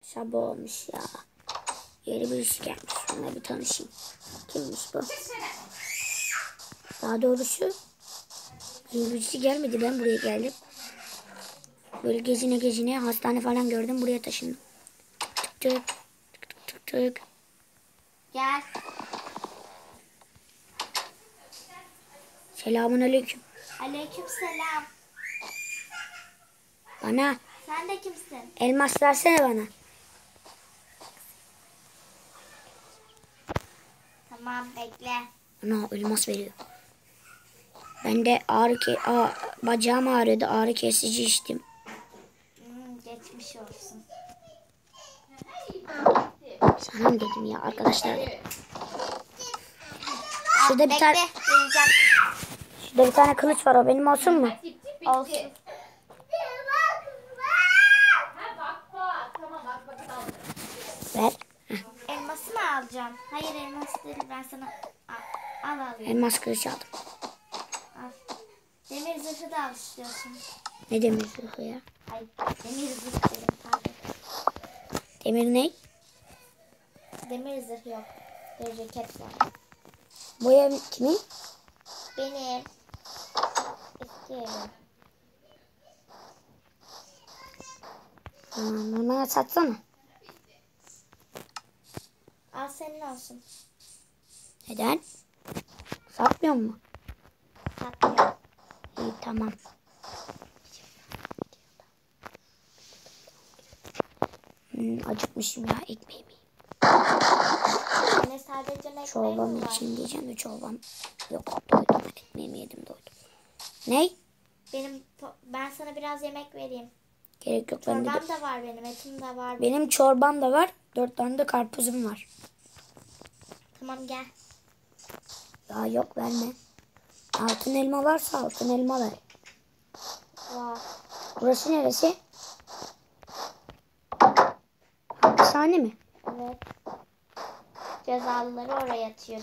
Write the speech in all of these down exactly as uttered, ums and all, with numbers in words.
Sabah olmuş ya. Yeni birisi gelmiş. Onunla bir tanışayım. Kimmiş bu? Daha doğrusu yeni birisi gelmedi. Ben buraya geldim. Böyle gezine gezine hastane falan gördüm. Buraya taşındım. Tık tık tık tık tık. Gel. Selamun aleyküm. Aleykümselam. Bana Sen de kimsin? elmas versene bana. Tamam bekle. Bana elmas veriyor. Ben de ağrı ke Aa, bacağım ağrıyordu. Ağrı kesici içtim. Hmm, geçmiş olsun. Sana mı dedim ya arkadaşlar dedim. Ah, Şurada bir bekle, tane vereceğim. Şurada bir tane kılıç var, o benim olsun mu? Olsun. Ver. Elması mı alacağım? Hayır elmas değil, ben sana al al alayım. Elmas kılıç aldım. Al. Demir zırhı da al istiyorsun. Ne demir zırhı ya? Ay demir zırh dedim pardon. Demir ne? Demir zırh yok. Bir ceket var. Bu ev kimin? Benim. Eski evim. Tamam, bana satsana. Al senin olsun. Neden? Satmıyor mu? Satmıyorum. İyi tamam. Hmm, acıkmışım ya, ekmeğimi yiyeyim. Senin sadece ekmeğin Çorbam mi var? için diyeceğim de çorbam yok. Doydum, ekmeğimi yedim, doydum. Ne? Benim ben sana biraz yemek vereyim. Gerek yok. Bende Çorbam de... da var benim, etim de var. Benim çorbam da var. Dört tane de karpuzum var. Tamam gel. Ya yok, verme. Altın elma varsa altın elma ver. Var. Burası neresi? Hapishane mi? Evet. Cezalıları oraya atıyorum.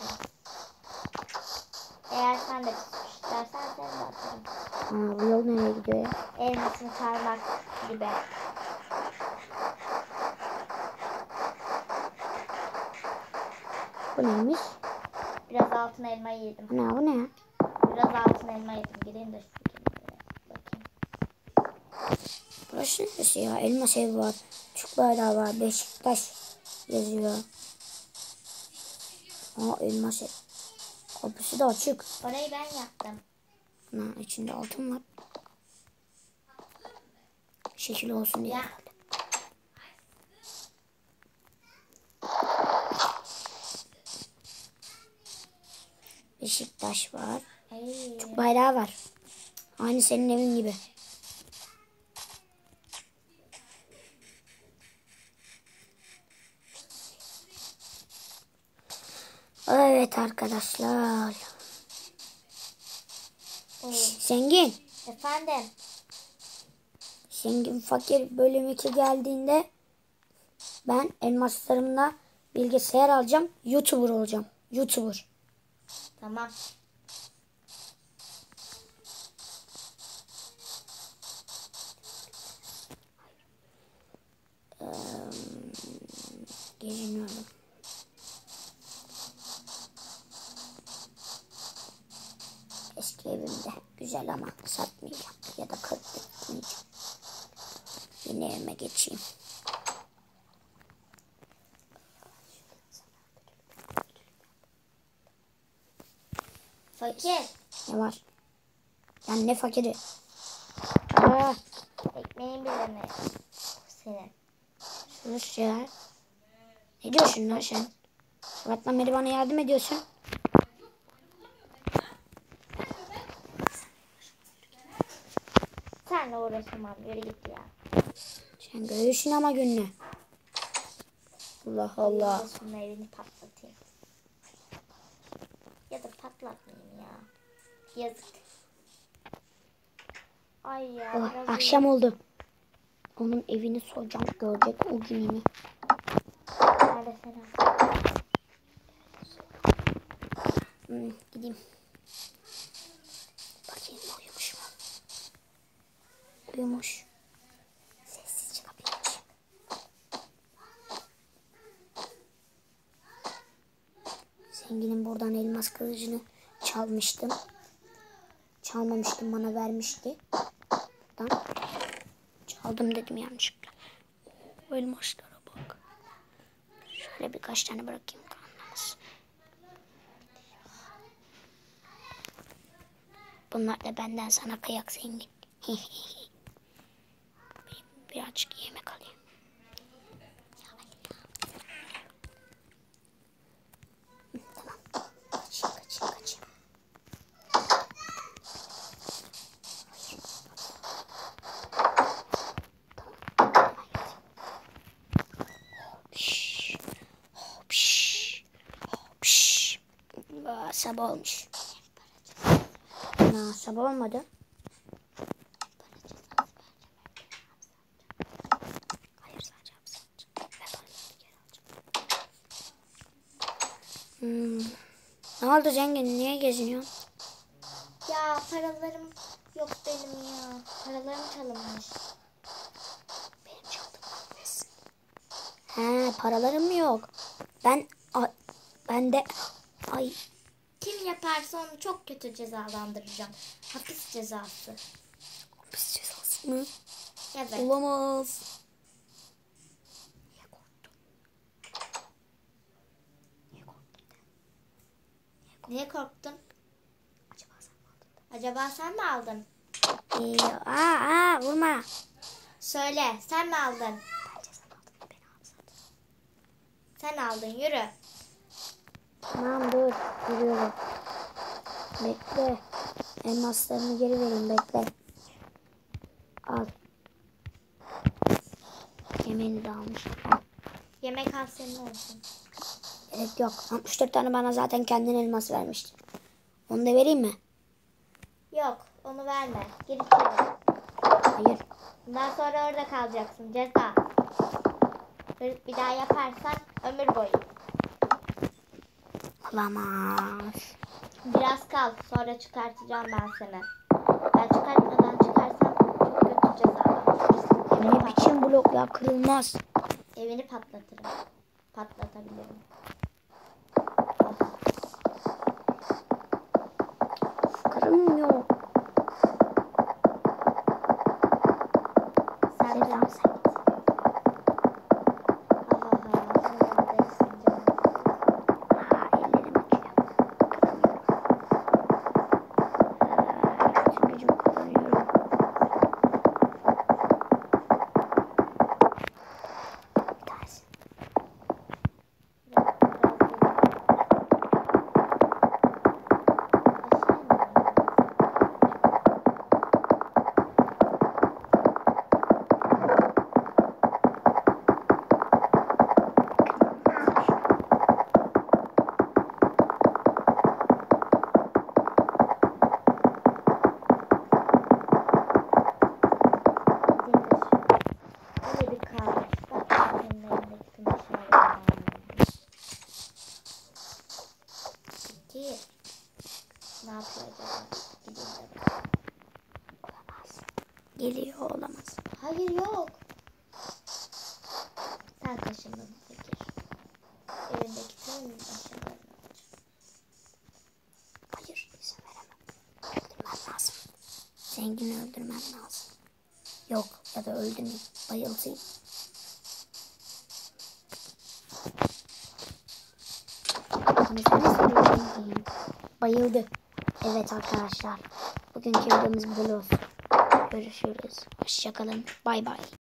Eğer sen de istersen seni de atarım. Aa, bu yol nereye gidiyor ya? Elmasını çalmak gibi. Bu neymiş? Biraz altın elma yedim. Ana bu ne ya? Biraz altın elma yedim. Gireyim de şu bakayım. Burası neresi ya? Elmas ev var. Türk bayrağı var. Beşiktaş yazıyor. Aa, elmas ev. Kapısı da açık. Orayı ben yaptım. Ana, içinde altın var. Şekil olsun diye. Ya. Beşiktaş var. Ay. Türk bayrağı var. Aynı senin evin gibi. Evet arkadaşlar. Oo. Zengin. Efendim. Zengin fakir bölüm iki geldiğinde ben elmaslarımla bilgisayar alacağım. YouTuber olacağım. YouTuber. Tamam. Ee, Geziniyorum. Eski evimde. Güzel ama satmayacağım. Ya da katletmeyeceğim. Yeni evime geçeyim. Fakir. Ne var? Yani ne fakiri? Aa, Ekmeğin bile mi? Senin. sus ya. Ne diyorsun lan sen? Sabahtan beri bana yardım ediyorsun. Senle uğraşamam. Yürü git ya. Sen görürsün ama gününü. Allah Allah. Şunun evini patlatayım. Ya da patlatmayayım ya. Yazık. Ay ya. Oh, biraz akşam iyi. oldu. Onun evini soracağım. Görecek o gününü. Nerede sen? Hmm, gideyim. Bakayım uyumuş mu? Uyumuş. Sessizce kapıyı aç. Zenginin buradan elmas kılıcını çalmıştım. Çalmamıştım, bana vermişti. Buradan çaldım dedim yanlışlıkla. O elmaslara bak. Şöyle birkaç tane bırakayım kanlamaz. Bunlar da benden sana kıyak zengin. Birazcık yemek alayım. Tamam. Kaçayım kaçayım kaçayım. Hopş. Hopş. Hopş. Aa, sabah olmuş. Aa, sabah olmadı. Hmm. Ne oldu zengin? Niye geziniyorsun? Ya paralarım yok benim ya. Paralarım çalınmış. Benim çaldığımı almışsın. He, paralarım mı yok? Ben a, ben de ay Kim yaparsa onu çok kötü cezalandıracağım. Hapis cezası. hapis cezası mı? Evet. Olamaz. Niye korktun? Niye korktun? Niye korktun? Acaba sen mi aldın? Acaba sen mi aldın? İyi. Aa, aa, vurma. Söyle, sen mi aldın? Bence sen aldın. Beni alsaydın. Sen aldın, yürü. Tamam dur. Yürüyorum. Bekle. Elmaslarını geri vereyim. Bekle. Al. Yemeğini de almış. Al. Yemek al senin olsun. Gerek yok. altmış dört tane bana zaten kendin elmas vermiştin. Onu da vereyim mi? Yok, onu verme. Gir içeri. Hayır. Bundan sonra orada kalacaksın, ceza. Bir, bir daha yaparsan ömür boyu. Olamaz. Biraz kal, sonra çıkartacağım ben seni. Ben çıkartmadan çıkarsam çok kötü cezalandırırsın. Evini, Ne pat- biçim blok ya, kırılmaz. evini patlatırım. Patlatabilirim. Kırılmıyor. Sen de... Sevdam sen. Aha, sen neredesin canım? Aa, ellerim acıyor. Kıramıyorum. Tüm gücümü kullanıyorum. Bir tanesi. Biraz, biraz değil. Aşağı mı? Böyle bir kalmış. Bak senin elindeki tüm eşyalarını Peki. Ne yapıyor acaba? Gideyim de bak. Olamaz. Geliyor, olamaz. Hayır yok. Sen kaşındın Fikir. Elindeki tüm eşyalarını alacağım. Hayır, izin veremem. Öldürmem lazım. Zengini öldürmem lazım. Yok, ya da öldürmeyeyim. Bayıltayım. Zengin. Bayıldı. Evet arkadaşlar. Bugünkü videomuz böyle olsun. Görüşürüz. Hoşçakalın. Bay bay.